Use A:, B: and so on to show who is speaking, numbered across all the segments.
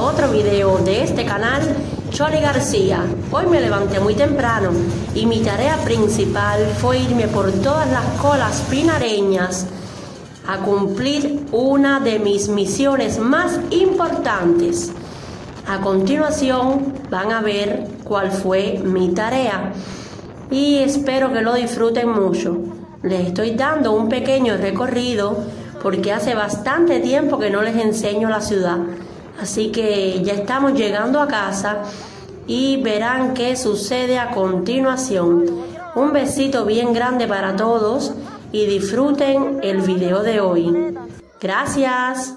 A: otro video de este canal, Choli García. Hoy me levanté muy temprano y mi tarea principal fue irme por todas las colas pinareñas a cumplir una de mis misiones más importantes. A continuación van a ver cuál fue mi tarea y espero que lo disfruten mucho. Les estoy dando un pequeño recorrido porque hace bastante tiempo que no les enseño la ciudad. Así que ya estamos llegando a casa y verán qué sucede a continuación. Un besito bien grande para todos y disfruten el video de hoy. Gracias.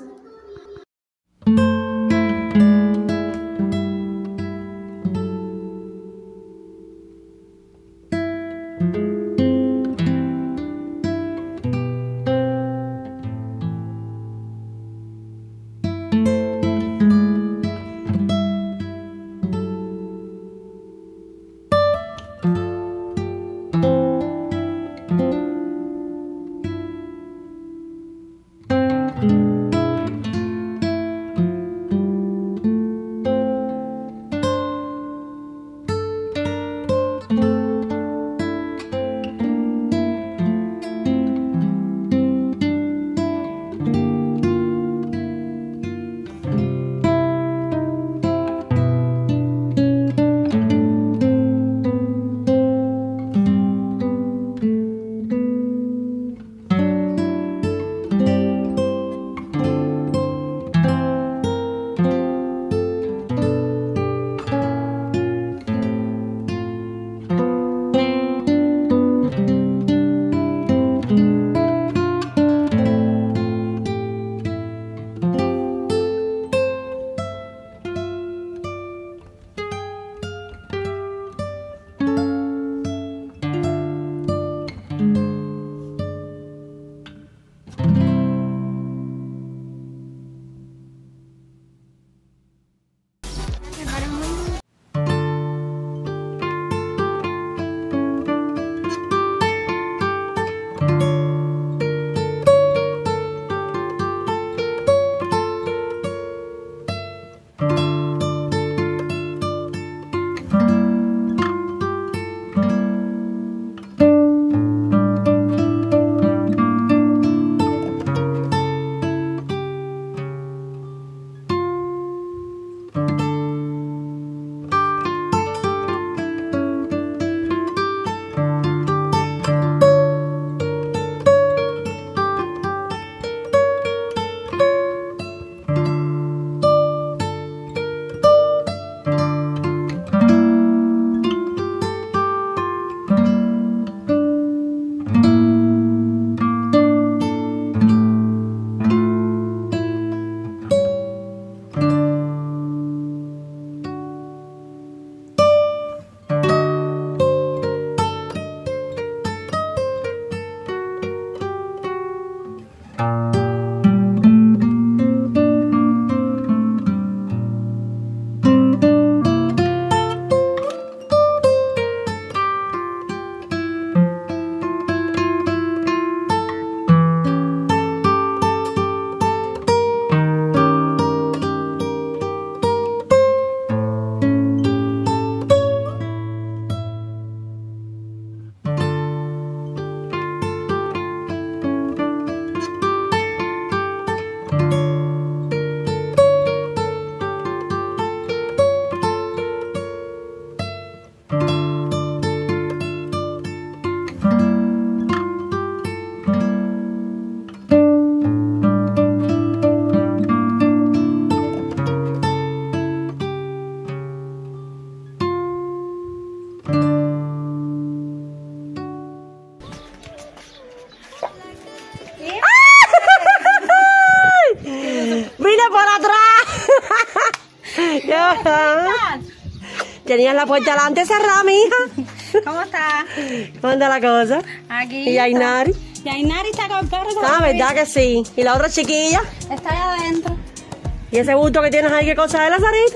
B: Tenías la puerta delante cerrada, mija.
C: ¿Cómo está?
B: ¿Cómo anda la cosa?
C: Aquí.
B: ¿Y Ainari?
C: Y Ainari está con el perro.
B: Ah, ¿verdad que sí? ¿Y la otra chiquilla?
C: Está allá adentro.
B: ¿Y ese bulto que tienes ahí, qué cosa es, Lazarita?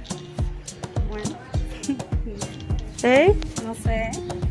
C: Bueno.
B: ¿Eh?
C: No sé.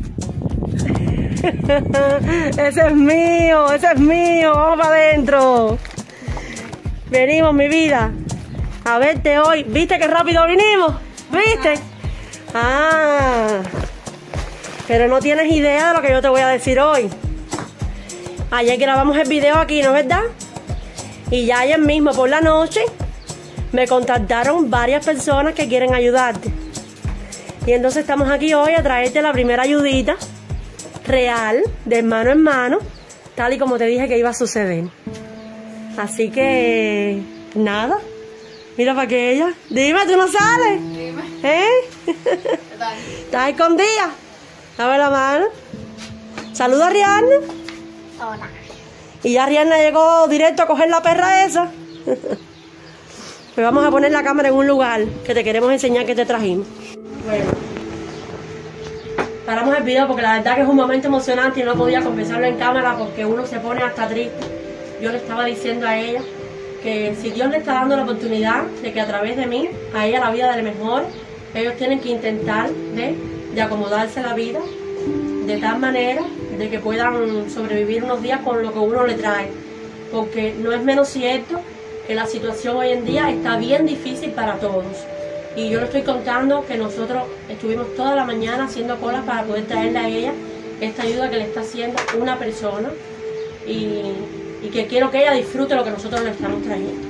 B: Ese es mío, vamos para adentro. Venimos, mi vida. a verte hoy. ¿Viste qué rápido vinimos? ¿Viste? Ah, pero no tienes idea de lo que yo te voy a decir hoy. Ayer grabamos el video aquí, ¿no es verdad? Y ya ayer mismo por la noche me contactaron varias personas que quieren ayudarte. Y entonces estamos aquí hoy a traerte la primera ayudita real, de mano en mano, tal y como te dije que iba a suceder. Así que, nada. Mira para aquella. Dime, ¿tú no sales?
D: Dime.
B: ¿Eh?
D: ¿Qué tal?
B: ¿Estás escondida? Dame la mano. Saluda a Rihanna.
C: Hola.
B: Y ya Rihanna llegó directo a coger la perra esa. Pues vamos a poner la cámara en un lugar que te queremos enseñar que te trajimos. Bueno, paramos el video porque la verdad que es un momento emocionante y no podía confesarlo en cámara porque uno se pone hasta triste. Yo le estaba diciendo a ella que si Dios le está dando la oportunidad de que a través de mí, a ella la vida de mejor, ellos tienen que intentar de acomodarse la vida de tal manera de que puedan sobrevivir unos días con lo que uno le trae. Porque no es menos cierto que la situación hoy en día está bien difícil para todos. Y yo le estoy contando que nosotros estuvimos toda la mañana haciendo colas para poder traerle a ella esta ayuda que le está haciendo una persona y que quiero que ella disfrute lo que nosotros le estamos trayendo.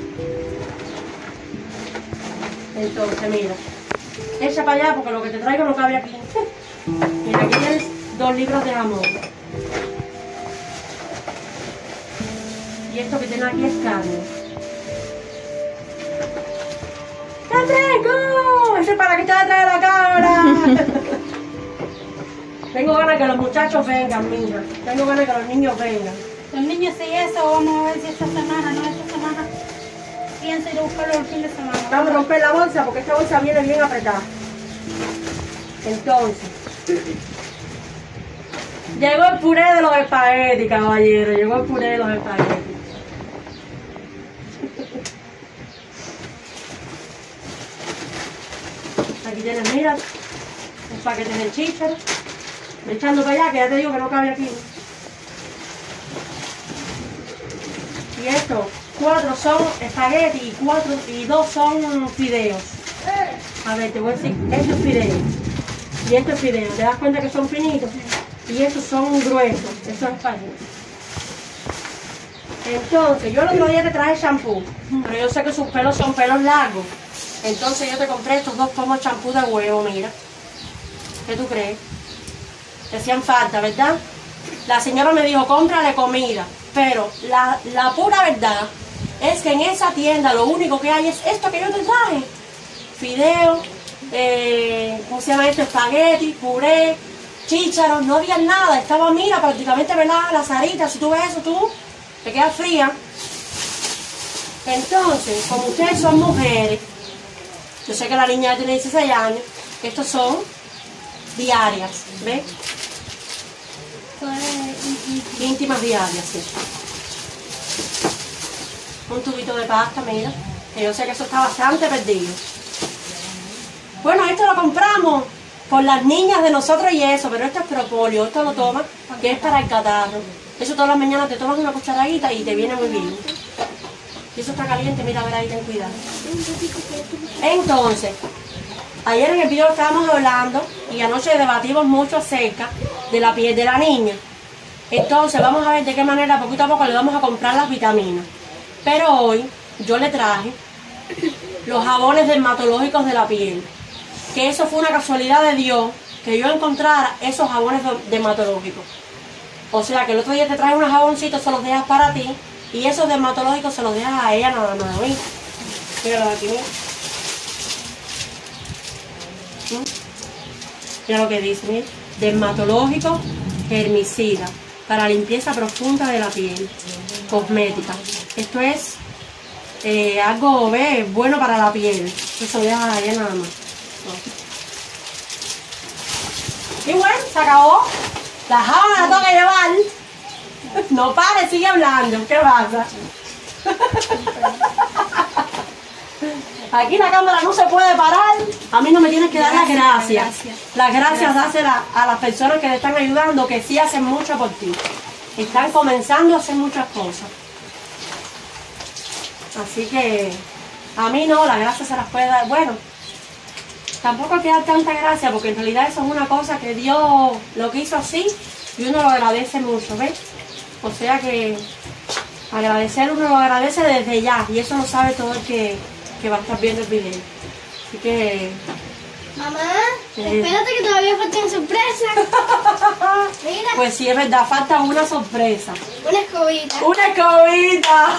B: Entonces, mira, echa para allá porque lo que te traigo no cabe aquí. Mira, aquí tienes 2 libros de jamón. Y esto que tienes aquí es carne. ¡Te traigo! Ese es para que te trae la cámara. Tengo ganas que los muchachos vengan, mija. Tengo ganas que los niños vengan.
C: Los niños sí, eso vamos a ver si esta semana, no esta semana. Pienso ir a buscarlo el fin de semana.
B: Vamos a romper la bolsa porque esta bolsa viene bien apretada. Entonces, llegó el puré de los espaguetis, caballero. Llegó el puré de los espaguetis. Aquí tienes, mira, un paquete de chícharos. Echando para allá, que ya te digo que no cabe aquí. Y estos 4 son espaguetis y 2 son fideos. A ver, te voy a decir, esto es fideo y esto es fideo. ¿Te das cuenta que son finitos? Y estos son gruesos, esos espaguetis. Entonces, yo el otro día te traje champú, pero yo sé que sus pelos son pelos largos. Entonces yo te compré estos 2 pomos de champú de huevo, mira. ¿Qué tú crees? Te hacían falta, ¿verdad? La señora me dijo, cómprale comida. Pero la pura verdad es que en esa tienda lo único que hay es esto que yo te traje. Fideo, ¿cómo se llama esto? Espagueti, puré, chícharos, no había nada. Estaba, mira, prácticamente velada la zarita. Si tú ves eso, tú te quedas fría. Entonces, como ustedes son mujeres, yo sé que la niña ya tiene 16 años, estos son diarias, ¿ves? Íntimas diarias, sí. Un tubito de pasta, mira, que yo sé que eso está bastante perdido. Bueno, esto lo compramos por las niñas de nosotros y eso, pero esto es propóleo, esto lo tomas, que es para el catarro. Eso todas las mañanas te tomas una cucharadita y te viene muy bien. Y eso está caliente, mira, a ver ahí, ten cuidado. Entonces, ayer en el video estábamos hablando y anoche debatimos mucho acerca de la piel de la niña. Entonces vamos a ver de qué manera poquito a poco le vamos a comprar las vitaminas. Pero hoy yo le traje los jabones dermatológicos de la piel. Que eso fue una casualidad de Dios, que yo encontrara esos jabones dermatológicos. O sea que el otro día te traje unos jaboncitos, se los dejas para ti. Y esos dermatológicos se los dejas a ella nada más. ¿Ves? Míralo aquí, mira. Mira lo que dice, mira. Dermatológico, germicida, para limpieza profunda de la piel, cosmética. Esto es algo, ¿ves? Bueno para la piel. Eso lo dejas a ella nada más. Y bueno, se acabó. La jabón la tengo que llevar. No pare, sigue hablando. ¿Qué pasa? Aquí la cámara no se puede parar. A mí no me tienes que dar las gracias. Las gracias dáselas a las personas que le están ayudando, que sí hacen mucho por ti. Están comenzando a hacer muchas cosas. Así que A mí no, la gracia se las puede dar. Bueno, tampoco hay que dar tanta gracia, porque en realidad eso es una cosa que Dios lo quiso así y uno lo agradece mucho, ¿ves? O sea que agradecer uno lo agradece desde ya, y eso lo sabe todo el que va a estar viendo el video. Así que...
C: Mamá, espérate que todavía faltan sorpresas. Mira.
B: Pues sí, es verdad, falta una sorpresa.
C: Una escobita.
B: ¡Una escobita!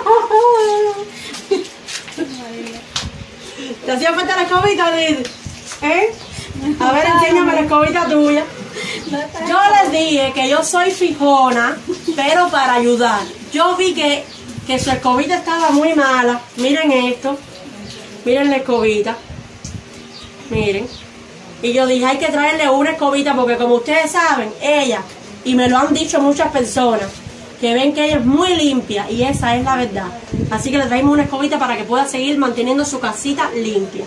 B: ¿Te hacía falta la escobita, Liz? ¿Eh? A ver, enséñame la escobita tuya. Yo les dije que yo soy fijona, pero para ayudar. Yo vi que su escobita estaba muy mala. Miren esto. Miren la escobita. Miren. Y yo dije, hay que traerle una escobita porque como ustedes saben, ella, y me lo han dicho muchas personas, que ven que ella es muy limpia, y esa es la verdad. Así que le traemos una escobita para que pueda seguir manteniendo su casita limpia.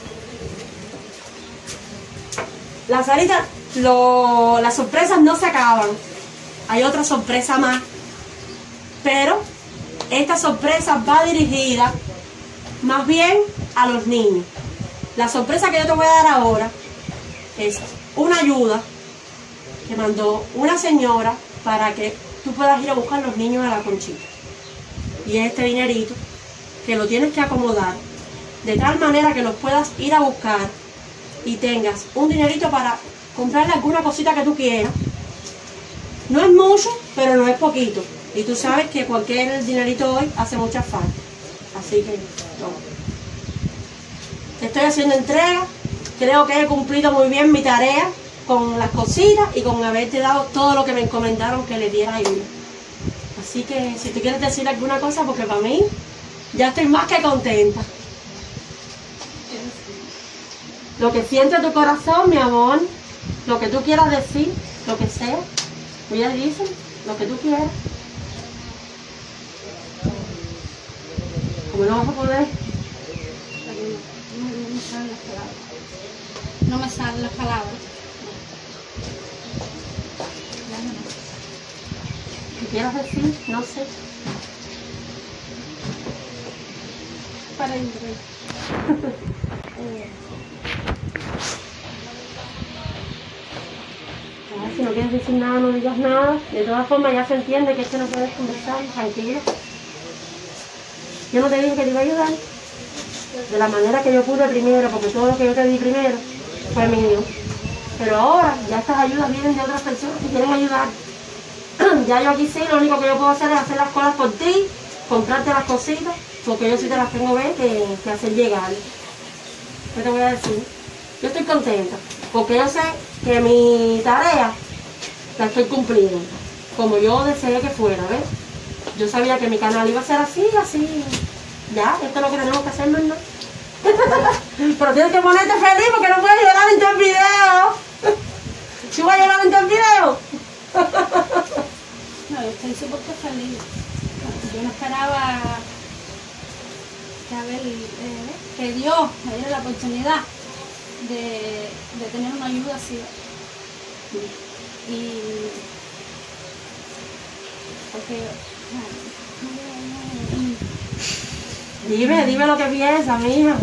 B: Las sorpresas no se acaban. Hay otra sorpresa más. Pero esta sorpresa va dirigida más bien a los niños. La sorpresa que yo te voy a dar ahora es una ayuda que mandó una señora para que tú puedas ir a buscar a los niños a la conchita. Y es este dinerito que lo tienes que acomodar de tal manera que los puedas ir a buscar y tengas un dinerito para comprarle alguna cosita que tú quieras. No es mucho, pero no es poquito. Y tú sabes que cualquier dinerito hoy hace mucha falta. Así que toma. Estoy haciendo entrega. Creo que he cumplido muy bien mi tarea con las cositas y con haberte dado todo lo que me encomendaron que le diera ayuda. Así que si tú quieres decir alguna cosa, porque para mí ya estoy más que contenta. Lo que siente tu corazón, mi amor, lo que tú quieras decir, lo que sea, tú ya dices, lo que tú quieras. Como no vas a poder.
C: No me salen las palabras.
B: ¿Qué quieras decir? No sé.
C: Para entrar.
B: Si no quieres decir nada, no digas nada. De todas formas ya se entiende que es que no puedes conversar, tranquila. Yo no te dije que te iba a ayudar. De la manera que yo pude primero, porque todo lo que yo te di primero fue mío. Pero ahora ya estas ayudas vienen de otras personas que quieren ayudar. Ya yo aquí sí, lo único que yo puedo hacer es hacer las cosas por ti, comprarte las cositas, porque yo sí te las tengo que hacer llegar. ¿Qué te voy a decir? Yo estoy contenta, porque yo sé que mi tarea la estoy cumpliendo, como yo deseé que fuera, ¿ves? Yo sabía que mi canal iba a ser así, así. Ya, esto es lo que tenemos que hacer, ¿no? Pero tienes que ponerte feliz porque no puedes llorar en todo el video. ¿Sí voy a llorar en todo el video?
C: No, yo estoy súper feliz. Yo no esperaba que Dios me diera la oportunidad de tener una ayuda así. Y porque
B: Dime lo que piensas, mija.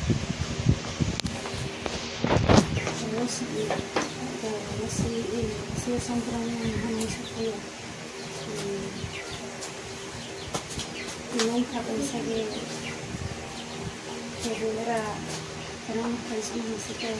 C: Sí, siempre y nunca pensé que pudiera tener unas personas así que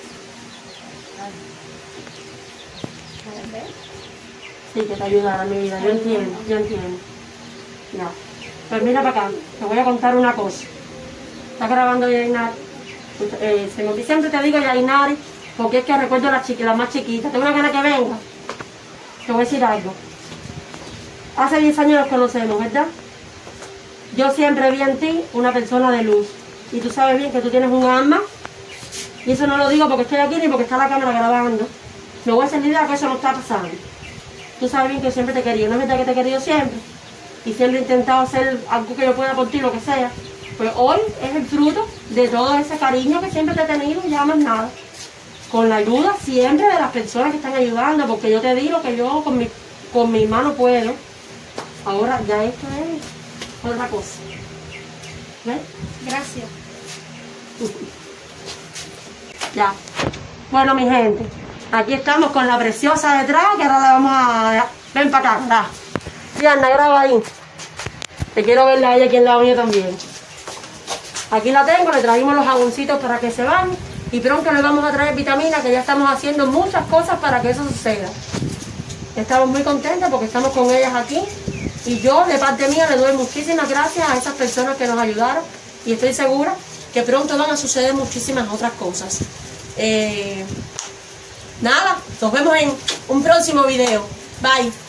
B: Sí, que te ayudará mi vida, yo entiendo. Ya. Pues mira para acá, te voy a contar una cosa. ¿Estás grabando Yainari? Siempre te digo Yainari, porque es que recuerdo la más chiquita. Tengo una gana que venga. Te voy a decir algo. Hace 10 años nos conocemos, ¿verdad? Yo siempre vi en ti una persona de luz. Y tú sabes bien que tú tienes un alma. Y eso no lo digo porque estoy aquí ni porque está la cámara grabando. Me voy a hacer la idea que eso no está pasando. Tú sabes bien que siempre te he querido. ¿No es verdad que te he querido siempre? Y siempre he intentado hacer algo que yo pueda por ti, lo que sea. Pues hoy es el fruto de todo ese cariño que siempre te he tenido, ya más nada. Con la ayuda siempre de las personas que están ayudando, porque yo te digo que yo con mi mano puedo. Ahora ya esto es otra cosa. ¿Ves?
C: Gracias.
B: Ya. Bueno, mi gente, aquí estamos con la preciosa detrás, que ahora la vamos a dejar. Ven para acá, anda. Sí, anda, graba ahí. Te quiero verla a ella aquí en lado mío también. Aquí la tengo, le trajimos los jaboncitos para que se bañe y pronto le vamos a traer vitaminas, que ya estamos haciendo muchas cosas para que eso suceda. Estamos muy contentos porque estamos con ellas aquí y yo de parte mía le doy muchísimas gracias a esas personas que nos ayudaron y estoy segura que pronto van a suceder muchísimas otras cosas. Nada, nos vemos en un próximo video. Bye.